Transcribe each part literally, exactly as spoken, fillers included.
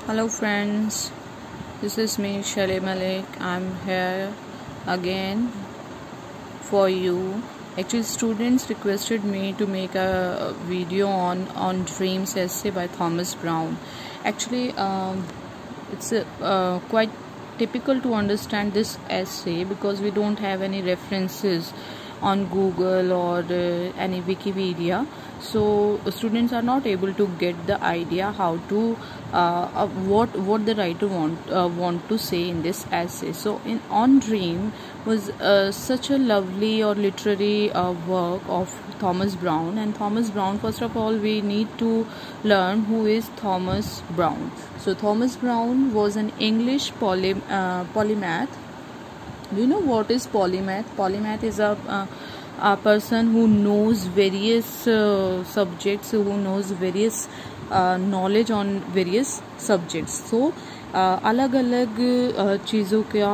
Hello friends, this is me Shalay Malik. I'm here again for you. Actually, students requested me to make a video on on dreams essay by Thomas Brown. Actually, um, it's uh, quite typical to understand this essay because we don't have any references on Google or uh, any Wikipedia, so students are not able to get the idea how to uh, uh, what what the writer want uh, want to say in this essay. So in On Dream was uh, such a lovely or literary uh, work of Thomas Brown. And Thomas Brown, first of all, we need to learn who is Thomas Brown. So Thomas Brown was an English poly, uh, polymath. Do you know what is polymath? Polymath is a, uh, a person who knows various uh, subjects, who knows various uh, knowledge on various subjects. So अलग अलग चीज़ों का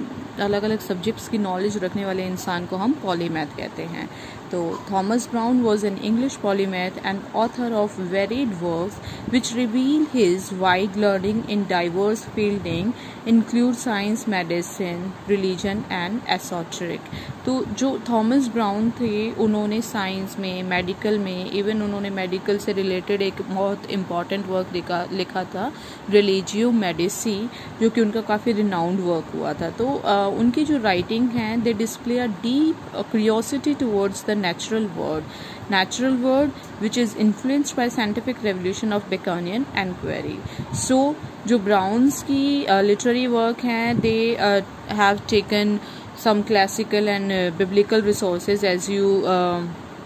अलग अलग subjects की knowledge रखने वाले इंसान को हम पॉलीमैथ कहते हैं. तो Thomas Browne was an English polymath and author of varied works which reveal his wide learning in diverse fielding include science, medicine, religion and esoteric. तो जो थॉमस ब्राउन थे उन्होंने साइंस में, मेडिकल में, इवन उन्होंने मेडिकल से related एक बहुत इम्पॉर्टेंट वर्क लिखा लिखा था, रिलीजियो मेडिसी, जो कि उनका काफ़ी रिनाउंड वर्क हुआ था. तो uh, उनकी जो राइटिंग है, they display a deep curiosity towards the natural world natural world which is influenced by scientific revolution of Baconian enquiry. So जो ब्राउन्स की लिटरेरी वर्क हैं, they have taken some classical and uh, biblical resources as you uh,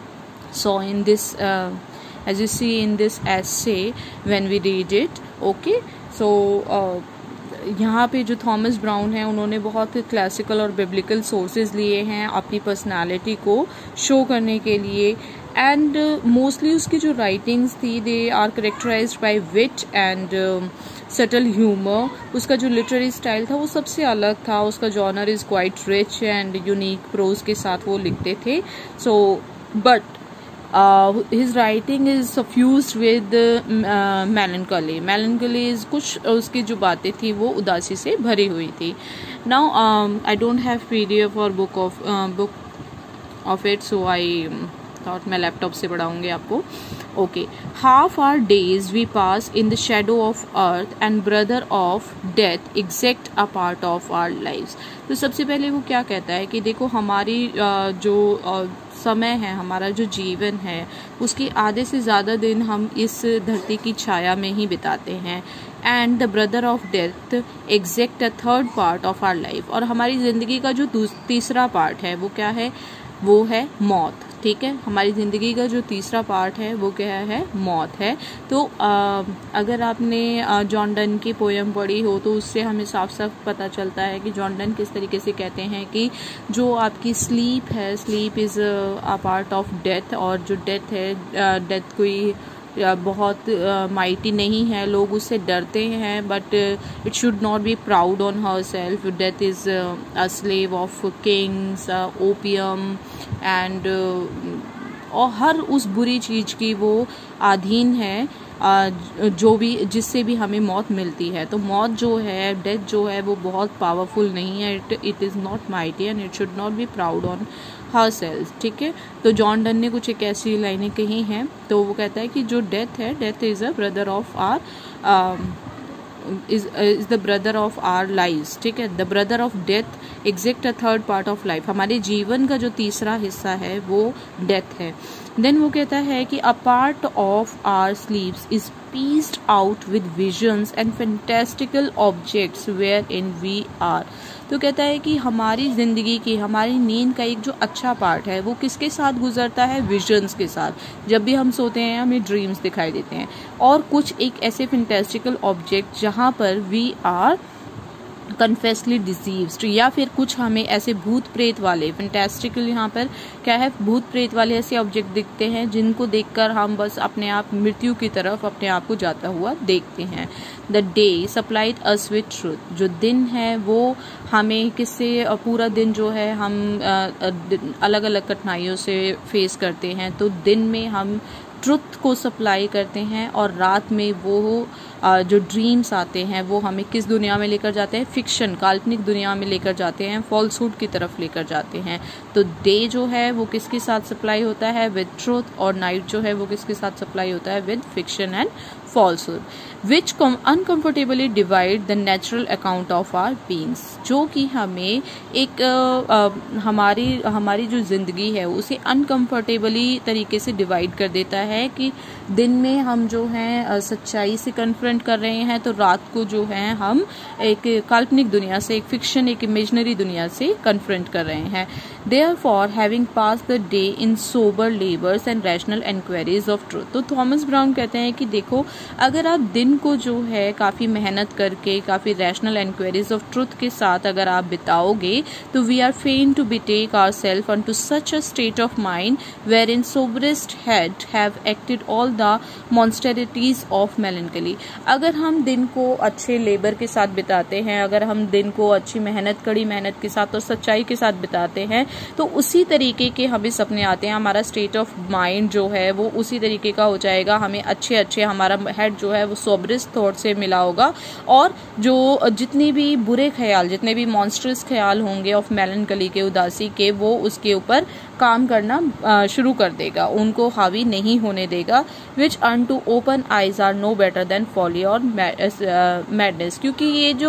saw in this uh, as you see in this essay when we read it. Okay, so uh, यहाँ पे जो Thomas brown है उन्होंने बहुत classical और biblical sources लिए हैं अपनी पर्सनालिटी को शो करने के लिए. एंड मोस्टली uh, उसकी जो राइटिंग्स थी, they are characterised by wit and subtle humour. उसका जो लिटरेरी स्टाइल था वो सबसे अलग था. उसका genre is quite rich and unique prose के साथ वो लिखते थे. So but his writing is suffused with melancholy. Melancholy is कुछ उसकी जो बातें थी वो उदासी से भरी हुई थी. Now I don't have PDF और book of book of it, so I thought मैं लैपटॉप से पढ़ाऊंगी आपको. Okay, half our days we pass in the shadow of earth and brother of death exact a part of our lives. तो सबसे पहले वो क्या कहता है कि देखो हमारी uh, जो uh, समय है, हमारा जो जीवन है, उसके आधे से ज़्यादा दिन हम इस धरती की छाया में ही बिताते हैं. And the brother of death exact a third part of our life. और हमारी ज़िंदगी का जो तीसरा पार्ट है वो क्या है? वो है मौत. ठीक है, हमारी ज़िंदगी का जो तीसरा पार्ट है वो क्या है? मौत है. तो आ, अगर आपने जॉन डन की पोयम पढ़ी हो तो उससे हमें साफ साफ पता चलता है कि जॉन डन किस तरीके से कहते हैं कि जो आपकी स्लीप है, sleep is a part of death. और जो डेथ है, डेथ कोई बहुत माइटी uh, नहीं है, लोग उससे डरते हैं, but it should not be proud on her self. Death is a slave of kings, opium and और हर उस बुरी चीज़ की वो अधीन है uh, जो भी जिससे भी हमें मौत मिलती है. तो मौत जो है, डेथ जो है, वो बहुत पावरफुल नहीं है. It it is not mighty and it should not be proud on her self. ठीक है, तो जॉन डन ने कुछ एक ऐसी लाइनें कही हैं. तो वो कहता है कि जो डेथ है, death is a brother of our is is the brother of our lives. ठीक है, the brother of death exact a third part of life. हमारे जीवन का जो तीसरा हिस्सा है वो डेथ है. देन वो कहता है कि a part of our sleeps is pieced out with visions and fantastical objects wherein we are. तो कहता है कि हमारी ज़िंदगी की, हमारी नींद का एक जो अच्छा पार्ट है वो किसके साथ गुजरता है? विजन्स के साथ. जब भी हम सोते हैं हमें ड्रीम्स दिखाई देते हैं और कुछ एक ऐसे फैंटास्टिकल ऑब्जेक्ट जहाँ पर वी आर कन्फेसली डिजीव्ड, या फिर कुछ हमें ऐसे भूत प्रेत वाले, फैंटास्टिकल यहाँ पर क्या है, भूत प्रेत वाले ऐसे ऑब्जेक्ट दिखते हैं जिनको देखकर हम बस अपने आप मृत्यु की तरफ अपने आप को जाता हुआ देखते हैं. The day supplied us with truth. जो दिन है वो हमें किससे, पूरा दिन जो है हम अलग अलग कठिनाइयों से फेस करते हैं. तो दिन में हम ट्रुथ को सप्लाई करते हैं और रात में वो जो ड्रीम्स आते हैं वो हमें किस दुनिया में लेकर जाते हैं, फिक्शन, काल्पनिक दुनिया में लेकर जाते हैं, फॉल्सहुड की तरफ लेकर जाते हैं। तो डे जो है वो किसके साथ सप्लाई होता है, विद ट्रूथ, और नाइट जो है वो किसके साथ सप्लाई होता है, with fiction and falsehood, which uncomfortably divide the natural account of our beings, जो कि हमें एक आ, आ, हमारी हमारी जो ज़िंदगी है उसे अनकम्फर्टेबली तरीके से डिवाइड कर देता है कि दिन में हम जो हैं सच्चाई से कन्फ्रंट कर रहे हैं, तो रात को जो है हम एक काल्पनिक दुनिया से, एक फिक्शन, एक इमेजनरी दुनिया से कन्फ्रंट कर रहे हैं। Therefore, having passed the day in sober labors and rational enquiries of truth, तो थॉमस ब्राउन कहते हैं कि देखो, अगर आप दिन को जो है काफ़ी मेहनत करके, काफ़ी रैशनल एनक्वायरीज ऑफ ट्रुथ के साथ अगर आप बिताओगे, तो we are fain to betake ourselves unto such a state of mind wherein soberest head have acted all the monsterities of melancholy। अगर हम दिन को अच्छे लेबर के साथ बिताते हैं, अगर हम दिन को अच्छी मेहनत, कड़ी मेहनत के साथ और सच्चाई के साथ बिताते हैं, तो उसी तरीके के हमें सपने आते हैं, हमारा स्टेट ऑफ माइंड जो है वो उसी तरीके का हो जाएगा, हमें अच्छे अच्छे, हमारा हेड जो है वो सोबरेस्ट थॉट से मिला होगा, और जो जितने भी बुरे ख्याल, जितने भी मॉन्स्टरस ख्याल होंगे ऑफ मेलनकली के, उदासी के, वो उसके ऊपर काम करना शुरू कर देगा, उनको हावी नहीं होने देगा। Which unto open eyes are no better than folly और मैडनेस, क्योंकि ये जो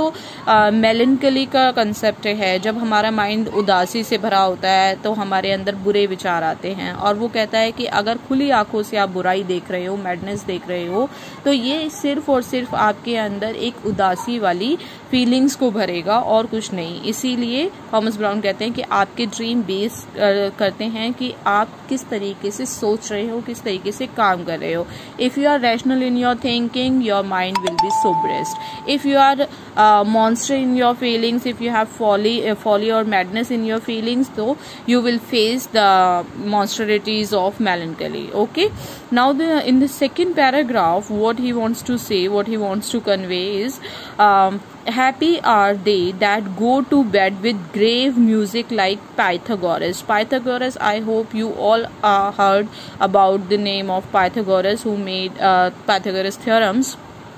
मेलनकली का कंसेप्ट है, जब हमारा माइंड उदासी से भरा होता है तो हमारे अंदर बुरे विचार आते हैं, और वो कहता है कि अगर खुली आंखों से आप बुराई देख रहे हो, मैडनेस देख रहे हो, तो ये सिर्फ और सिर्फ आपके अंदर एक उदासी वाली फीलिंग्स को भरेगा और कुछ नहीं। इसीलिए थॉमस ब्राउन कहते हैं कि आपके ड्रीम बेस करते हैं कि आप किस तरीके से सोच रहे हो, किस तरीके से काम कर रहे हो। If you are rational in your thinking, your mind will be soberest. If you are monster in your feelings, if you have folly folly और मैडनेस इन योर फीलिंग्स, तो you will face the monstrosities of melancholy. Okay, now the in the second paragraph, what he wants to say, what he wants to convey is, um, happy are they that go to bed with grave music like Pythagoras. Pythagoras, I hope you all uh, heard about the name of Pythagoras, who made uh, Pythagoras theorems.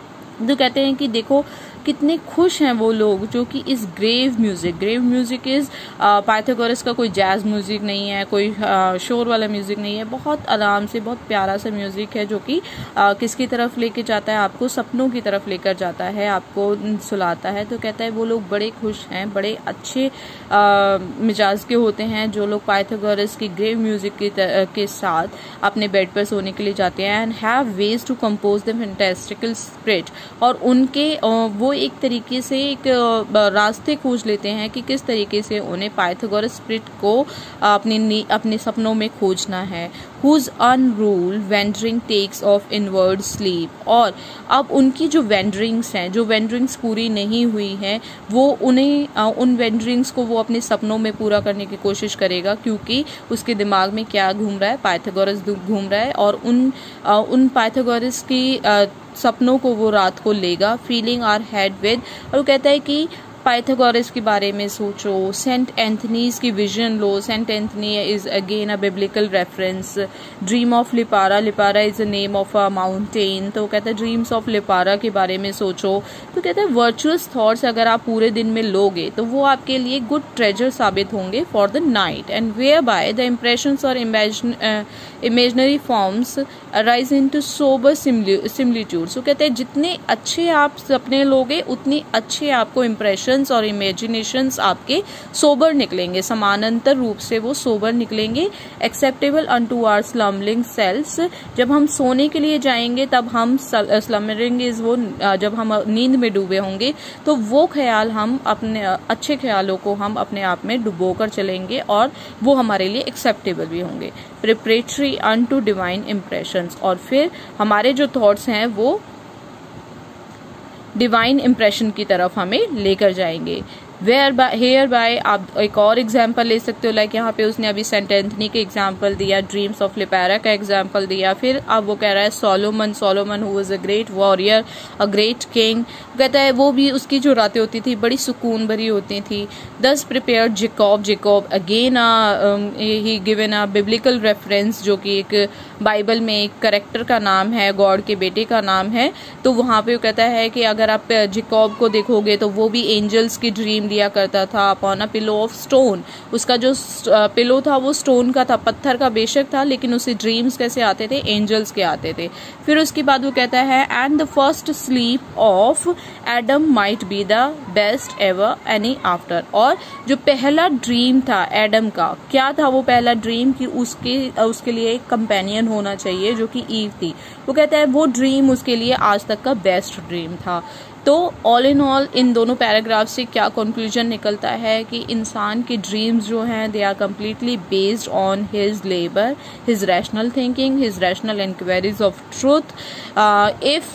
तो कहते हैं कि देखो कितने खुश हैं वो लोग जो कि इस grave music, grave music is Pythagoras का कोई जैज म्यूजिक नहीं है, कोई शोर वाला म्यूजिक नहीं है, बहुत आराम से, बहुत प्यारा सा म्यूजिक है जो कि किसकी तरफ लेके जाता है, आपको सपनों की तरफ लेकर जाता है, आपको सुलाता है। तो कहता है वो लोग बड़े खुश हैं, बड़े अच्छे आ, मिजाज के होते हैं जो लोग पाइथागोरस की ग्रेव म्यूजिक के, के साथ अपने बेड पर सोने के लिए जाते हैं, and have ways to compose the fantastical spirit, और उनके वो एक तरीके से एक रास्ते खोज लेते हैं कि किस तरीके से उन्हें पाइथागोरस स्पिरिट को अपने अपने सपनों में खोजना है। whose unruled wandering takes of inward sleep, और अब उनकी जो वेंडरिंग्स हैं, जो वेंडरिंग्स पूरी नहीं हुई हैं, वो उन्हें उन वेंडरिंग्स को वो अपने सपनों में पूरा करने की कोशिश करेगा, क्योंकि उसके दिमाग में क्या घूम रहा है, पाइथागोरस घूम रहा है, और उन उन पाइथागोरस की सपनों को वो रात को लेगा, फीलिंग आर हेड विद, और वो कहता है कि पाइथागोरस के बारे में सोचो, सेंट एंथनीज की विजन लो। Saint Anthony is again a biblical reference. Dream of Lipara, Lipara is a name of a mountain, तो कहता है ड्रीम्स ऑफ लिपारा के बारे में सोचो। तो कहता है वर्चुअस थॉट्स अगर आप पूरे दिन में लोगे तो वो आपके लिए गुड ट्रेजर साबित होंगे for the night, and whereby the impressions और imaginary forms arise into sober similitudes. तो कहते हैं जितने अच्छे आप सपने लोगे उतनी अच्छे आपको इम्प्रेशन और इमेजिनेशंस आपके सोबर निकलेंगे, समानांतर रूप से वो सोबर निकलेंगे। Acceptable unto our slumbering selves, जब हम सोने के लिए जाएंगे तब हम स्लम्बरिंग इज वो जब हम नींद में डूबे होंगे तो वो ख्याल हम अपने अच्छे ख्यालों को हम अपने आप में डुबो कर चलेंगे और वो हमारे लिए एक्सेप्टेबल भी होंगे। प्रिपरेटरी अनटू डिवाइन इम्प्रेशंस, और फिर हमारे जो थॉट्स हैं वो डिवाइन इम्प्रेशन की तरफ हमें लेकर जाएंगे। वेयर बाय हेयर बाय आप एक और एग्जाम्पल ले सकते हो, लाइक यहाँ पे उसने अभी सेंट एंथनी के एग्जाम्पल दिया, ड्रीम्स ऑफ लिपेरा का एग्जाम्पल दिया, फिर अब वो कह रहा है Solomon Solomon who was a great warrior, a great king, कहता है वो भी उसकी जो रातें होती थी बड़ी सुकून भरी होती थी। Thus prepared Jacob Jacob again he given a biblical reference, जो कि एक बाइबल में एक करेक्टर का नाम है, गॉड के बेटे का नाम है। तो वहां पे वो कहता है कि अगर आप जेकॉब को देखोगे तो वो भी एंजल्स की ड्रीम लिया करता था upon a pillow of stone. उसका जो पिलो था वो स्टोन का था, पत्थर का बेशक था, लेकिन उसे ड्रीम्स कैसे आते थे, एंजल्स के आते थे। फिर उसके बाद वो कहता है and the first sleep of Adam might be the best ever any after. और जो पहला ड्रीम था एडम का, क्या था वो पहला ड्रीम, कि उसके उसके लिए एक कंपेनियन होना चाहिए जो कि ईव थी। वो कहता है वो ड्रीम उसके लिए आज तक का बेस्ट ड्रीम था। तो ऑल इन ऑल इन दोनों पैराग्राफ से क्या कंक्लूजन निकलता है कि इंसान के ड्रीम्स जो हैं they are completely based on his labour, his rational thinking, his rational enquiries of truth. If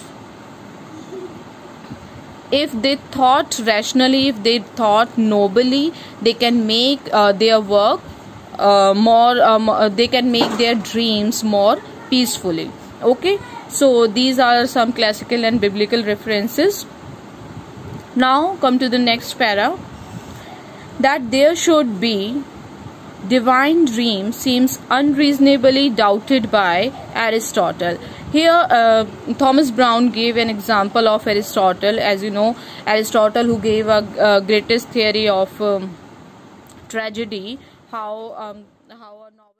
if they thought rationally, if they thought nobly, they can make uh, their work uh, more um, uh, they can make their dreams more peacefully. Okay, so these are some classical and biblical references. Now come to the next para, that there should be divine dream seems unreasonably doubted by Aristotle. Here uh, Thomas Brown gave an example of Aristotle. As you know, Aristotle, who gave a, a greatest theory of um, tragedy, how um, how a novel